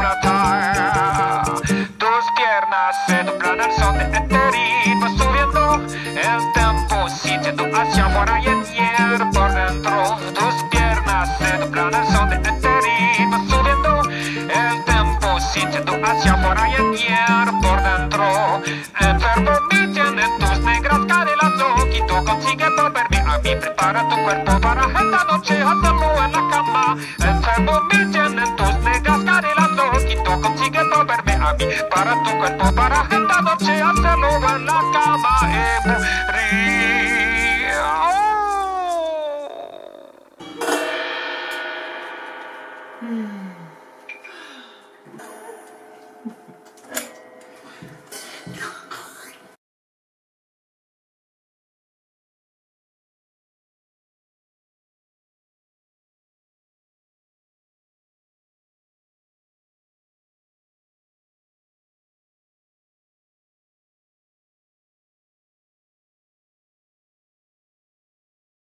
tratar. Tus piernas se doblan al son de este ritmo, subiendo el tempo, sintiendo hacia afuera y el hierro por dentro. Tus piernas se doblan al son de este ritmo, subiendo el tempo, sintiendo hacia afuera y el hierro por dentro. Enfermo me tienen tus negras caderas, loquito, consigue volverme a mí. Prepara tu cuerpo para esta noche hacerlo en la cama. Enfermo me tienen tus negras caderas, loquito, consigue volverme a mí. Para tu cuerpo para esta